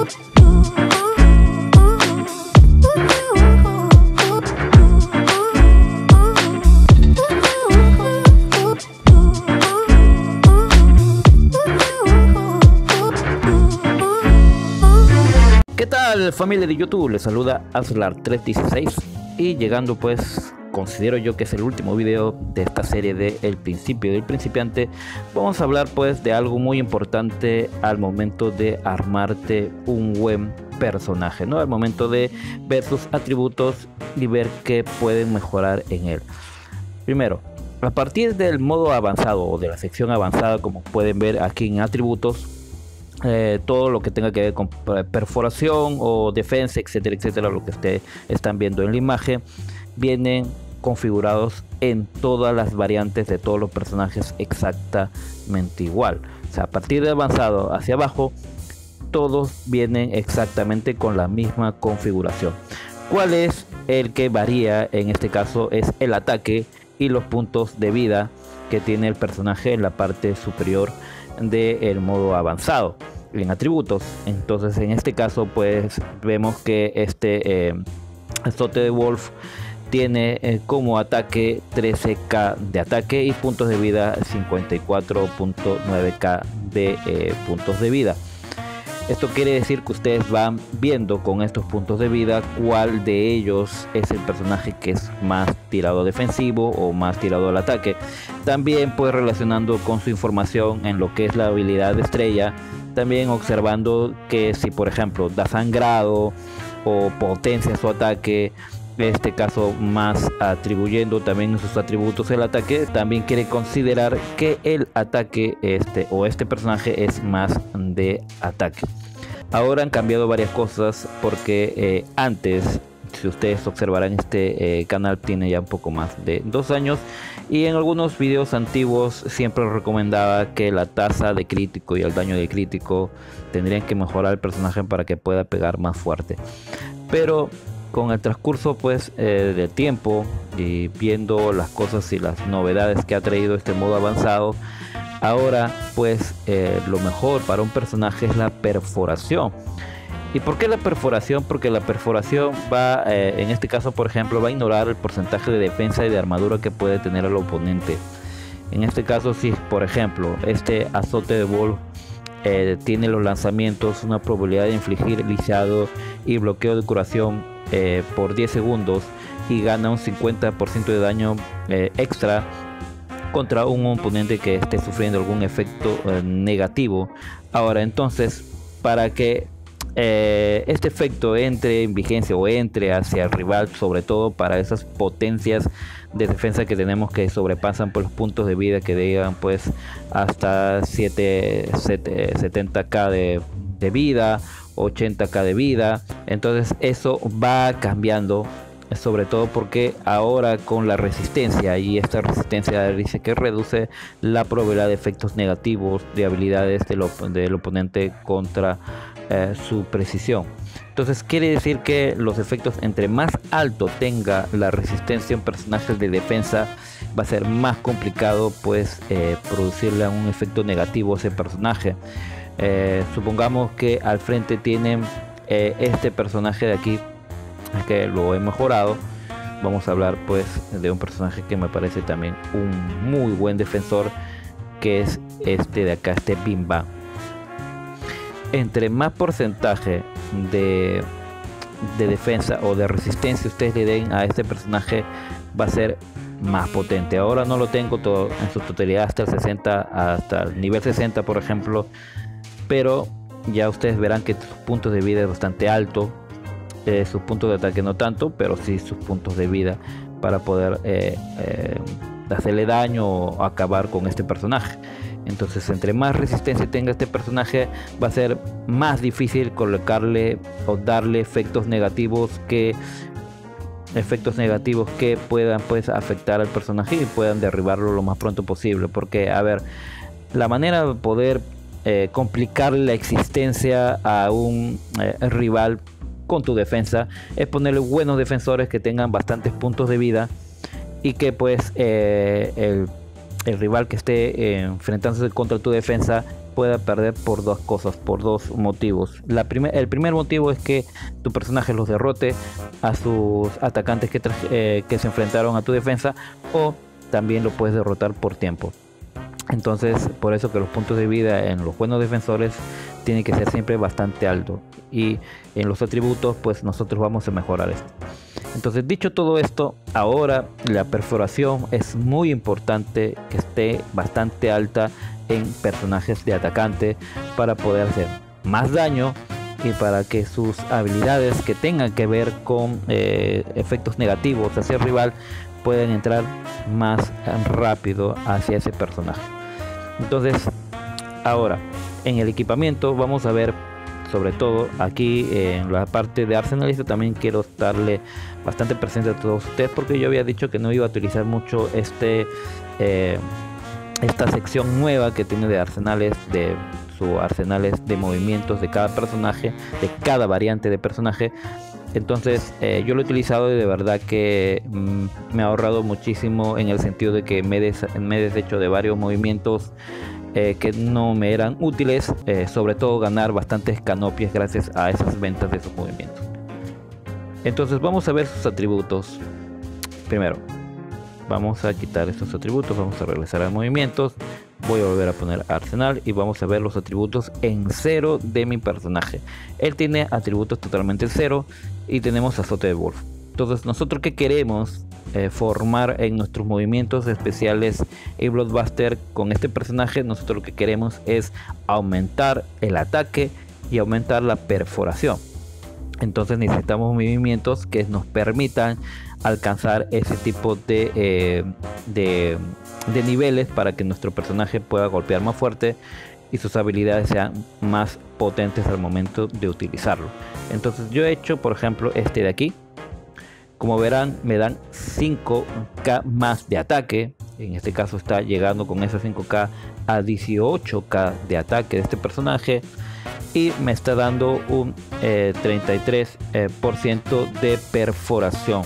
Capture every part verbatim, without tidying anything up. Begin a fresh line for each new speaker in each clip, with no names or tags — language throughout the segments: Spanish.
¿Qué tal, familia de YouTube? Les saluda Aslar tres dieciséis y llegando, pues considero yo que es el último video de esta serie de El Principio del Principiante. Vamos a hablar pues de algo muy importante al momento de armarte un buen personaje, ¿no? Al momento de ver sus atributos y ver qué pueden mejorar en él. Primero, a partir del modo avanzado o de la sección avanzada, como pueden ver aquí en atributos, Eh, todo lo que tenga que ver con perforación o defensa, etcétera, etcétera, lo que ustedes están viendo en la imagen, vienen configurados en todas las variantes de todos los personajes exactamente igual. O sea, a partir de avanzado hacia abajo, todos vienen exactamente con la misma configuración. ¿Cuál es el que varía? En este caso es el ataque y los puntos de vida que tiene el personaje en la parte superior del modo avanzado en atributos. Entonces en este caso pues vemos que este eh, azote de Wolf tiene eh, como ataque trece K de ataque y puntos de vida cincuenta y cuatro punto nueve K de eh, puntos de vida. Esto quiere decir que ustedes van viendo con estos puntos de vida cuál de ellos es el personaje que es más tirado defensivo o más tirado al ataque. También pues relacionando con su información en lo que es la habilidad de estrella, también observando que si por ejemplo da sangrado o potencia su ataque, en este caso más atribuyendo también sus atributos el ataque, también quiere considerar que el ataque este o este personaje es más de ataque. Ahora han cambiado varias cosas porque eh, antes, si ustedes observarán, este eh, canal tiene ya un poco más de dos años y en algunos videos antiguos siempre recomendaba que la tasa de crítico y el daño de crítico tendrían que mejorar el personaje para que pueda pegar más fuerte. Pero con el transcurso pues eh, del tiempo y viendo las cosas y las novedades que ha traído este modo avanzado, ahora pues eh, lo mejor para un personaje es la perforación. ¿Y por qué la perforación? Porque la perforación va, eh, en este caso por ejemplo, va a ignorar el porcentaje de defensa y de armadura que puede tener el oponente. En este caso, si por ejemplo este azote de Wolf eh, tiene los lanzamientos, una probabilidad de infligir lisiado y bloqueo de curación eh, por diez segundos y gana un cincuenta por ciento de daño eh, extra contra un oponente que esté sufriendo algún efecto eh, negativo. Ahora entonces, para que eh, este efecto entre en vigencia o entre hacia el rival, sobre todo para esas potencias de defensa que tenemos que sobrepasan por los puntos de vida que llegan pues hasta siete, siete, setenta K de, de vida, ochenta K de vida, entonces eso va cambiando. Sobre todo porque ahora con la resistencia, y esta resistencia dice que reduce la probabilidad de efectos negativos de habilidades del, op del oponente contra eh, su precisión. Entonces quiere decir que los efectos, entre más alto tenga la resistencia en personajes de defensa, va a ser más complicado pues eh, producirle un efecto negativo a ese personaje. Eh, supongamos que al frente tienen eh, este personaje de aquí, que lo he mejorado. Vamos a hablar pues de un personaje que me parece también un muy buen defensor, que es este de acá, este Bim Bam. Entre más porcentaje de, de defensa o de resistencia ustedes le den a este personaje, va a ser más potente. Ahora no lo tengo todo en su totalidad hasta el sesenta, hasta el nivel sesenta por ejemplo, pero ya ustedes verán que sus puntos de vida es bastante alto. Eh, sus puntos de ataque no tanto, pero sí sus puntos de vida para poder eh, eh, hacerle daño o acabar con este personaje. Entonces entre más resistencia tenga este personaje, va a ser más difícil colocarle o darle efectos negativos que efectos negativos que puedan pues afectar al personaje y puedan derribarlo lo más pronto posible. Porque a ver, la manera de poder eh, complicar la existencia a un eh, rival con tu defensa es ponerle buenos defensores que tengan bastantes puntos de vida y que pues eh, el, el rival que esté eh, enfrentándose contra tu defensa pueda perder por dos cosas, por dos motivos. La primer, el primer motivo es que tu personaje los derrote a sus atacantes que, eh, que se enfrentaron a tu defensa, o también lo puedes derrotar por tiempo. Entonces, por eso que los puntos de vida en los buenos defensores tienen que ser siempre bastante altos, y en los atributos pues nosotros vamos a mejorar esto. Entonces, dicho todo esto, ahora la perforación es muy importante que esté bastante alta en personajes de atacante para poder hacer más daño y para que sus habilidades que tengan que ver con eh, efectos negativos hacia el rival puedan entrar más rápido hacia ese personaje. Entonces, ahora en el equipamiento vamos a ver, sobre todo aquí en la parte de arsenalista, también quiero darle bastante presente a todos ustedes, porque yo había dicho que no iba a utilizar mucho este eh, esta sección nueva que tiene de arsenales, de su arsenales de movimientos de cada personaje, de cada variante de personaje. Entonces eh, yo lo he utilizado y de verdad que mmm, me ha ahorrado muchísimo, en el sentido de que me, des me he deshecho de varios movimientos eh, que no me eran útiles, eh, sobre todo ganar bastantes canopias gracias a esas ventas de esos movimientos. Entonces vamos a ver sus atributos. Primero vamos a quitar estos atributos, vamos a regresar a movimientos, voy a volver a poner arsenal y vamos a ver los atributos en cero de mi personaje. Él tiene atributos totalmente cero y tenemos azote de Wolf. Entonces, nosotros que queremos eh, formar en nuestros movimientos especiales y Bloodbuster con este personaje, nosotros lo que queremos es aumentar el ataque y aumentar la perforación. Entonces necesitamos movimientos que nos permitan alcanzar ese tipo de, eh, de, de niveles para que nuestro personaje pueda golpear más fuerte y sus habilidades sean más potentes al momento de utilizarlo. Entonces yo he hecho, por ejemplo, este de aquí. Como verán, me dan cinco K más de ataque. En este caso está llegando con esos cinco K a dieciocho K de ataque de este personaje. Y me está dando un eh, treinta y tres por ciento de perforación.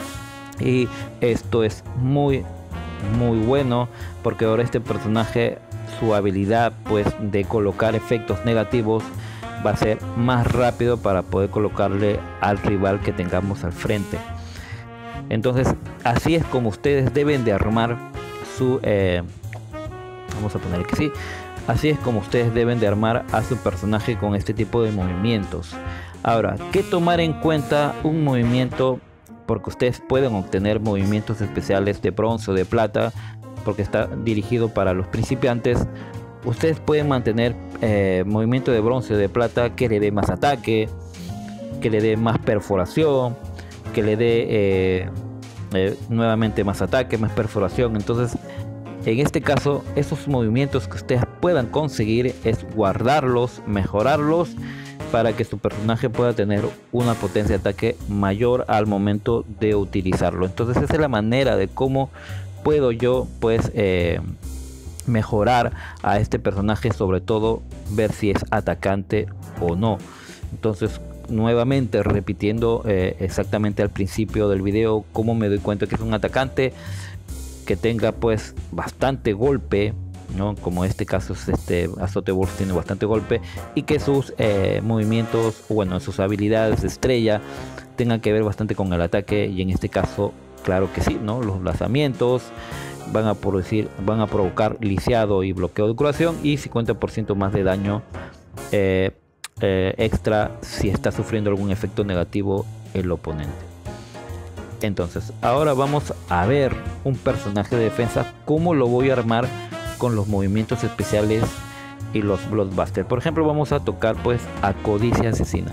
Y esto es muy muy bueno, porque ahora este personaje, su habilidad pues de colocar efectos negativos va a ser más rápido para poder colocarle al rival que tengamos al frente. Entonces así es como ustedes deben de armar su eh, vamos a poner que sí así es como ustedes deben de armar a su personaje con este tipo de movimientos. Ahora, ¿qué tomar en cuenta un movimiento? Porque ustedes pueden obtener movimientos especiales de bronce o de plata, porque está dirigido para los principiantes. Ustedes pueden mantener eh, movimiento de bronce o de plata que le dé más ataque, que le dé más perforación, que le dé eh, eh, nuevamente más ataque, más perforación. Entonces, en este caso, esos movimientos que ustedes puedan conseguir es guardarlos, mejorarlos, para que su personaje pueda tener una potencia de ataque mayor al momento de utilizarlo. Entonces esa es la manera de cómo puedo yo pues eh, mejorar a este personaje, sobre todo ver si es atacante o no. Entonces, nuevamente repitiendo eh, exactamente al principio del video, cómo me doy cuenta que es un atacante, que tenga pues bastante golpe, ¿no? Como este caso es este azote Wolf, tiene bastante golpe, y que sus eh, movimientos, bueno, sus habilidades de estrella tengan que ver bastante con el ataque. Y en este caso, claro que sí, ¿no? Los lanzamientos van a producir, van a provocar lisiado y bloqueo de curación, y cincuenta por ciento más de daño eh, eh, extra si está sufriendo algún efecto negativo el oponente. Entonces, ahora vamos a ver un personaje de defensa, cómo lo voy a armar con los movimientos especiales y los Bloodbuster. Por ejemplo, vamos a tocar pues a Codicia Asesina.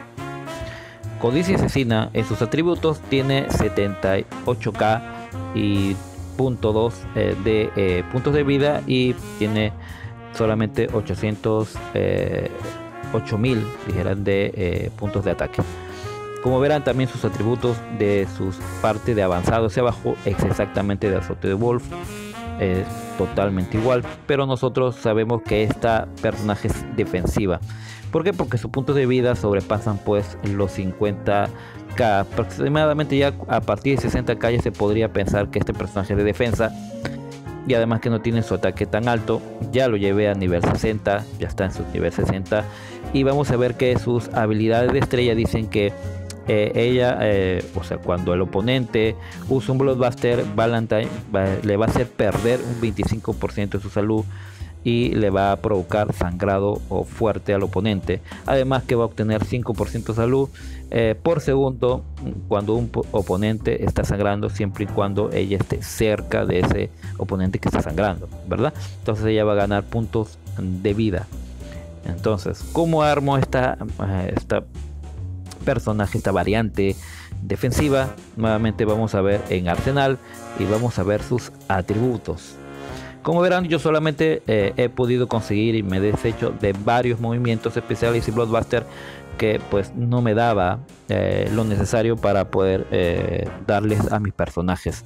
Codicia Asesina en sus atributos tiene setenta y ocho K y punto dos eh, de eh, puntos de vida, y tiene solamente ochocientos eh, ocho mil dijeran de eh, puntos de ataque. Como verán, también sus atributos de sus partes de avanzado hacia abajo es exactamente de azote de Wolf, es totalmente igual, pero nosotros sabemos que esta personaje es defensiva. ¿Por qué? Porque sus puntos de vida sobrepasan pues los cincuenta K, aproximadamente. Ya a partir de sesenta K ya se podría pensar que este personaje es de defensa, y además que no tiene su ataque tan alto. Ya lo llevé a nivel sesenta, ya está en su nivel sesenta, y vamos a ver que sus habilidades de estrella dicen que eh, ella, eh, o sea, cuando el oponente usa un Bloodbuster, Valentine va, le va a hacer perder un veinticinco por ciento de su salud y le va a provocar sangrado o fuerte al oponente. Además que va a obtener cinco por ciento de salud eh, por segundo cuando un oponente está sangrando, siempre y cuando ella esté cerca de ese oponente que está sangrando, ¿verdad? Entonces ella va a ganar puntos de vida. Entonces, ¿cómo armo esta, esta personaje, esta variante defensiva? Nuevamente vamos a ver en Arsenal y vamos a ver sus atributos. Como verán, yo solamente eh, he podido conseguir y me he deshecho de varios movimientos especiales y Bloodbuster que pues no me daba eh, lo necesario para poder eh, darles a mis personajes.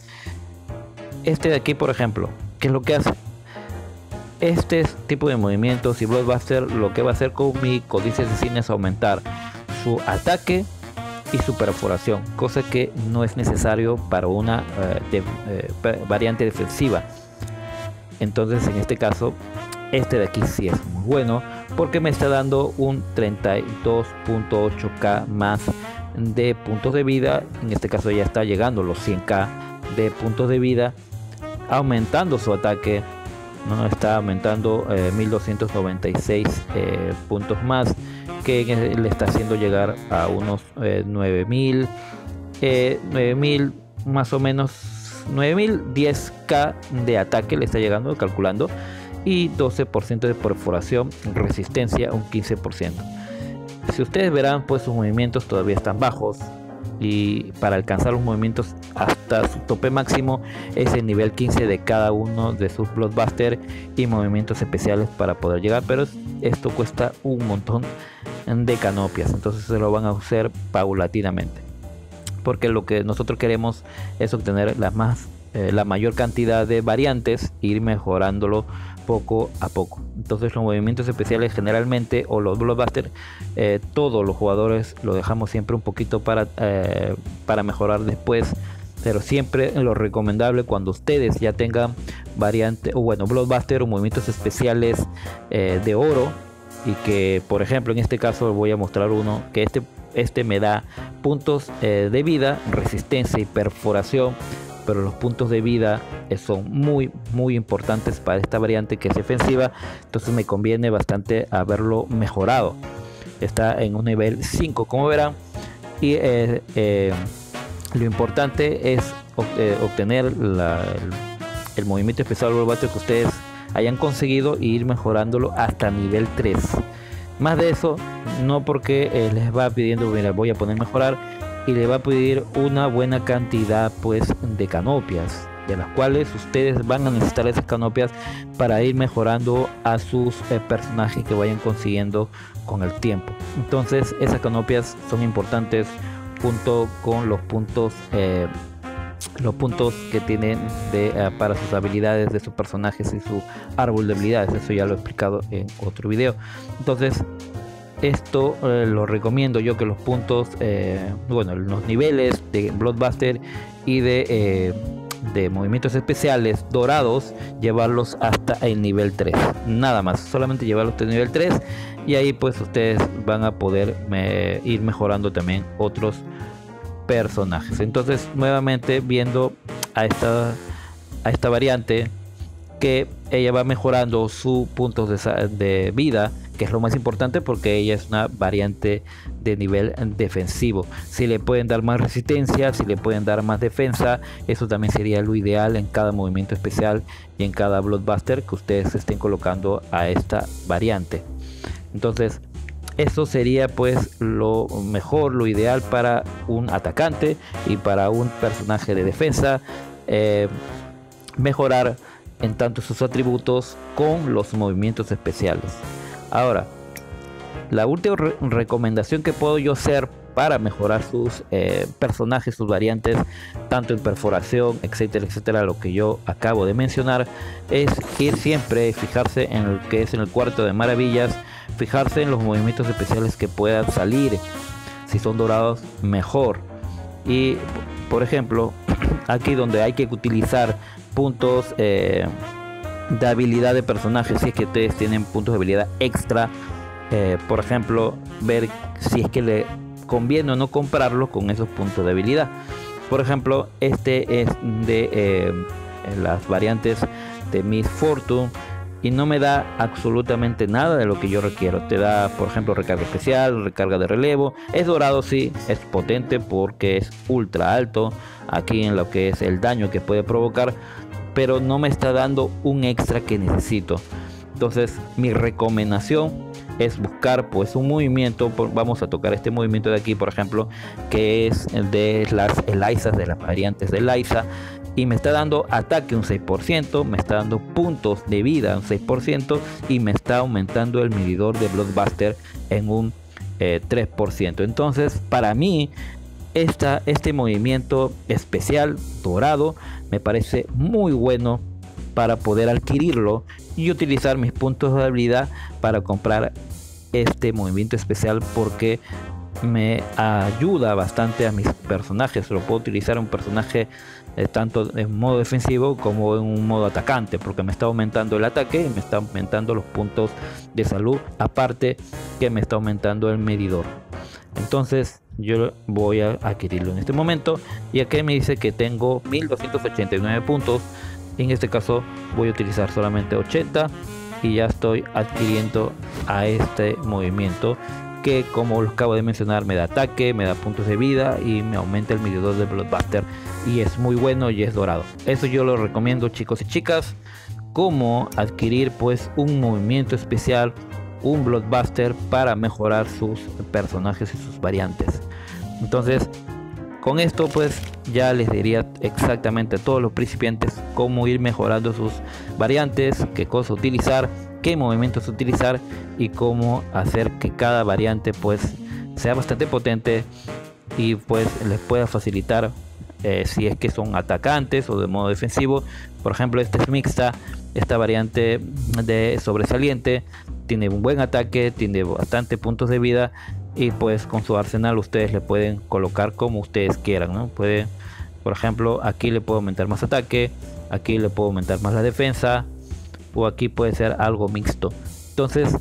Este de aquí, por ejemplo, ¿qué es lo que hace? Este tipo de movimientos y Bloodbuster lo que va a hacer con mi Codicia Asesina es aumentar su ataque y su perforación, cosa que no es necesario para una eh, de, eh, variante defensiva. Entonces en este caso este de aquí sí es muy bueno porque me está dando un treinta y dos punto ocho K más de puntos de vida. En este caso ya está llegando a los cien K de puntos de vida, aumentando su ataque, ¿no? Está aumentando eh, mil doscientos noventa y seis eh, puntos más, que le está haciendo llegar a unos eh, nueve mil eh, nueve mil más o menos nueve mil diez K de ataque le está llegando, calculando, y doce por ciento de perforación, resistencia un quince por ciento. Si ustedes verán, pues sus movimientos todavía están bajos, y para alcanzar los movimientos hasta su tope máximo es el nivel quince de cada uno de sus Bloodbuster y movimientos especiales para poder llegar, pero esto cuesta un montón de canopias, entonces se lo van a hacer paulatinamente, porque lo que nosotros queremos es obtener la, más, eh, la mayor cantidad de variantes e ir mejorándolo poco a poco. Entonces los movimientos especiales generalmente, o los Bloodbuster, eh, todos los jugadores lo dejamos siempre un poquito para, eh, para mejorar después, pero siempre lo recomendable cuando ustedes ya tengan variante, o bueno, Bloodbuster o movimientos especiales eh, de oro, y que por ejemplo en este caso voy a mostrar uno que este Este me da puntos eh, de vida, resistencia y perforación, pero los puntos de vida eh, son muy muy importantes para esta variante que es defensiva, entonces me conviene bastante haberlo mejorado. Está en un nivel cinco, como verán, y eh, eh, lo importante es eh, obtener la, el, el movimiento especial Bloodbuster que ustedes hayan conseguido e ir mejorándolo hasta nivel tres. Más de eso no, porque eh, les va pidiendo, mira, voy a poner mejorar, y le va a pedir una buena cantidad pues de canopias, de las cuales ustedes van a necesitar esas canopias para ir mejorando a sus eh, personajes que vayan consiguiendo con el tiempo. Entonces esas canopias son importantes junto con los puntos eh, los puntos que tienen de, uh, para sus habilidades de sus personajes y su árbol de habilidades. Eso ya lo he explicado en otro video. Entonces esto eh, lo recomiendo yo, que los puntos eh, bueno, los niveles de Bloodbuster y de, eh, de movimientos especiales dorados, llevarlos hasta el nivel tres, nada más, solamente llevarlos hasta el nivel tres, y ahí pues ustedes van a poder me, ir mejorando también otros personajes. Entonces nuevamente viendo a esta a esta variante, que ella va mejorando sus puntos de, de vida, que es lo más importante porque ella es una variante de nivel defensivo. Si le pueden dar más resistencia, si le pueden dar más defensa, eso también sería lo ideal en cada movimiento especial y en cada Bloodbuster que ustedes estén colocando a esta variante. Entonces eso sería pues lo mejor, lo ideal para un atacante y para un personaje de defensa, eh, mejorar en tanto sus atributos con los movimientos especiales. Ahora, la última re recomendación que puedo yo hacer para mejorar sus eh, personajes, sus variantes, tanto en perforación, etcétera, etcétera, lo que yo acabo de mencionar, es ir siempre, fijarse en el que es en el cuarto de maravillas, fijarse en los movimientos especiales que puedan salir. Si son dorados, mejor. Y por ejemplo, aquí donde hay que utilizar puntos eh, de habilidad de personajes, si es que ustedes tienen puntos de habilidad extra. Eh, por ejemplo, ver si es que le conviene o no comprarlo con esos puntos de habilidad. Por ejemplo, este es de eh, las variantes de Miss Fortune y no me da absolutamente nada de lo que yo requiero. Te da, por ejemplo, recarga especial, recarga de relevo. Es dorado, sí, es potente porque es ultra alto aquí en lo que es el daño que puede provocar, pero no me está dando un extra que necesito. Entonces mi recomendación es buscar pues un movimiento. Vamos a tocar este movimiento de aquí, por ejemplo, que es el de las Elizas, de las variantes de Eliza, y me está dando ataque un seis por ciento, me está dando puntos de vida un seis por ciento y me está aumentando el medidor de Bloodbuster en un eh, tres por ciento. Entonces para mí esta, este movimiento especial dorado me parece muy bueno para poder adquirirlo y utilizar mis puntos de habilidad para comprar este movimiento especial, porque me ayuda bastante a mis personajes. Lo puedo utilizar un personaje eh, tanto en modo defensivo como en un modo atacante, porque me está aumentando el ataque y me está aumentando los puntos de salud, aparte que me está aumentando el medidor. Entonces yo voy a adquirirlo en este momento, y aquí me dice que tengo mil doscientos ochenta y nueve puntos. En este caso voy a utilizar solamente ochenta y ya estoy adquiriendo a este movimiento, que como lo acabo de mencionar me da ataque, me da puntos de vida y me aumenta el medidor de Bloodbuster, y es muy bueno y es dorado. Eso yo lo recomiendo, chicos y chicas, cómo adquirir pues un movimiento especial, un Bloodbuster, para mejorar sus personajes y sus variantes. Entonces con esto pues ya les diría exactamente a todos los principiantes cómo ir mejorando sus variantes, qué cosa utilizar, qué movimientos utilizar y cómo hacer que cada variante pues sea bastante potente y pues les pueda facilitar eh, si es que son atacantes o de modo defensivo. Por ejemplo, esta es mixta, esta variante de sobresaliente tiene un buen ataque, tiene bastante puntos de vida, y pues con su arsenal ustedes le pueden colocar como ustedes quieran, ¿no? Puede, por ejemplo, aquí le puedo aumentar más ataque, aquí le puedo aumentar más la defensa, o aquí puede ser algo mixto. Entonces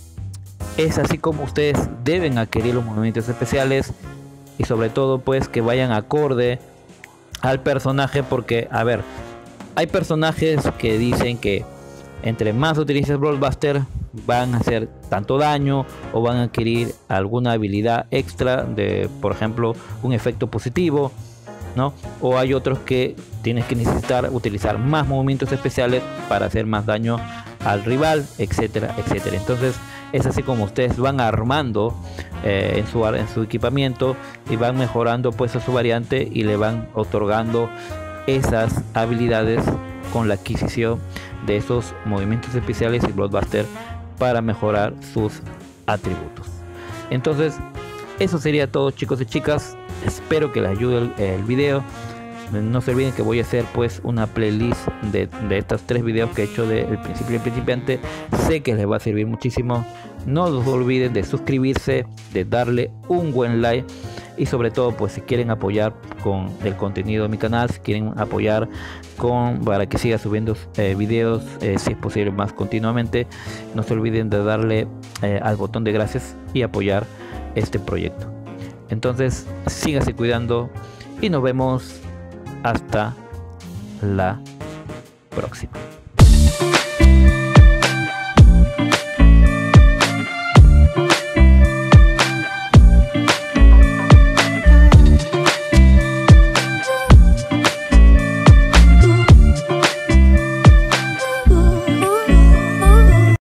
es así como ustedes deben adquirir los movimientos especiales, y sobre todo pues que vayan acorde al personaje, porque a ver, hay personajes que dicen que entre más utilices Bloodbuster van a hacer tanto daño o van a adquirir alguna habilidad extra de, por ejemplo, un efecto positivo, ¿no? O hay otros que tienes que necesitar utilizar más movimientos especiales para hacer más daño al rival, etcétera, etcétera. Entonces es así como ustedes van armando eh, en, su, en su equipamiento y van mejorando pues a su variante y le van otorgando esas habilidades con la adquisición de esos movimientos especiales y Bloodbuster para mejorar sus atributos. Entonces eso sería todo, chicos y chicas. Espero que les ayude el, el video. No se olviden que voy a hacer pues una playlist de, de estos tres videos que he hecho de El Principio y el Principiante. Sé que les va a servir muchísimo. No se olviden de suscribirse, de darle un buen like, y sobre todo pues si quieren apoyar con el contenido de mi canal, si quieren apoyar con para que siga subiendo eh, videos eh, si es posible más continuamente, no se olviden de darle eh, al botón de gracias y apoyar este proyecto. Entonces síganse cuidando y nos vemos hasta la próxima.